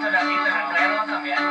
la clave va a cambiar.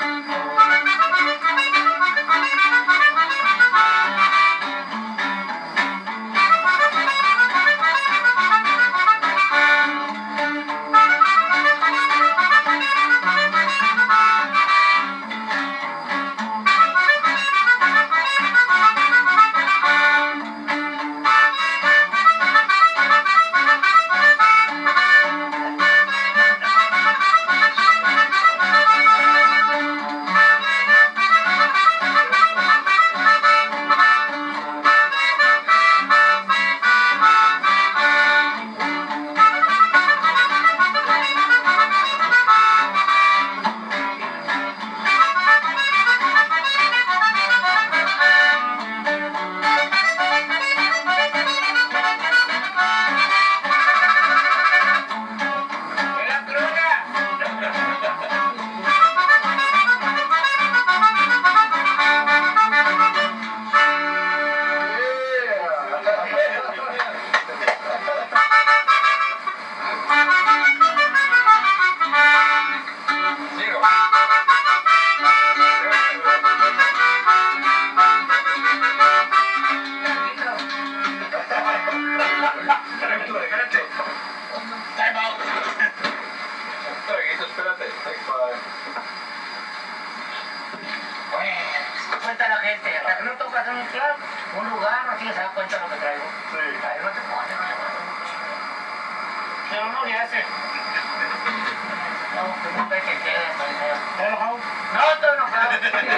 Cuenta la gente, hasta que no tocas un club, un lugar, no tienes que dar cuenta de lo que traigo. Sí. Ahí no te pones, no te pones. Pero no le hace. No, que nunca te quedas. ¿Estás enojado? No, estoy enojado.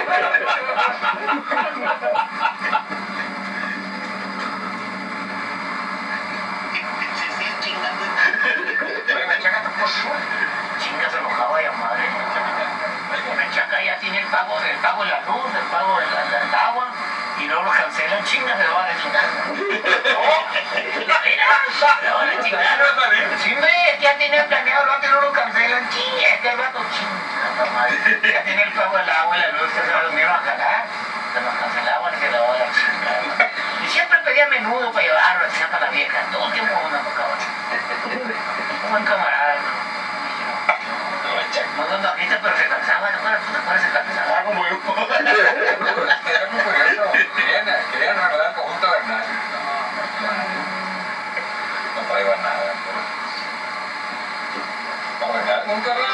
Chingas enojado ya madre. Me chaca ya tiene el pago de la luz, el pago del agua, y luego lo cancelan, chingas, se lo van a chingar. No, van a chingar. Sí, ya tiene planeado, lo antes no lo cancelan, chingas, este rato, chingas, ya tiene el pago del agua y la luz, que se lo vinieron a jalar, se nos cancelaban y se lo van a chingar. Y siempre pedía menudo para llevarlo, decía para la vieja, todo el tiempo me tocaba. Un buen camarada. No, aquí pero se cansaba, ¿no? ¿Tú te acuerdas de cansaba? Ah, como yo. Era muy curioso. Querían regalar el conjunto Bernal. No traigo nada. ¿Para regalar un carnal?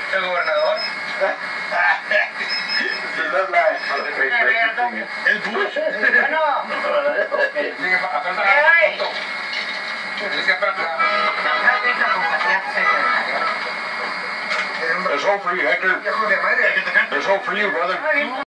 El gobernador. El Bush. Bueno. Sigue a falta ¡Ey! punto. Tienes que apretar. There's hope for you, Hector. There's hope for you, brother.